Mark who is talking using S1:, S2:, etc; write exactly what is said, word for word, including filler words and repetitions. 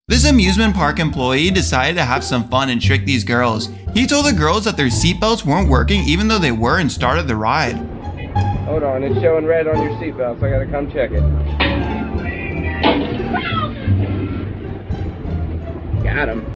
S1: This amusement park employee decided to have some fun and trick these girls. He told the girls that their seatbelts weren't working even though they were and started the ride.
S2: Hold on, it's showing red on your seatbelt, so I gotta come check it. Got him.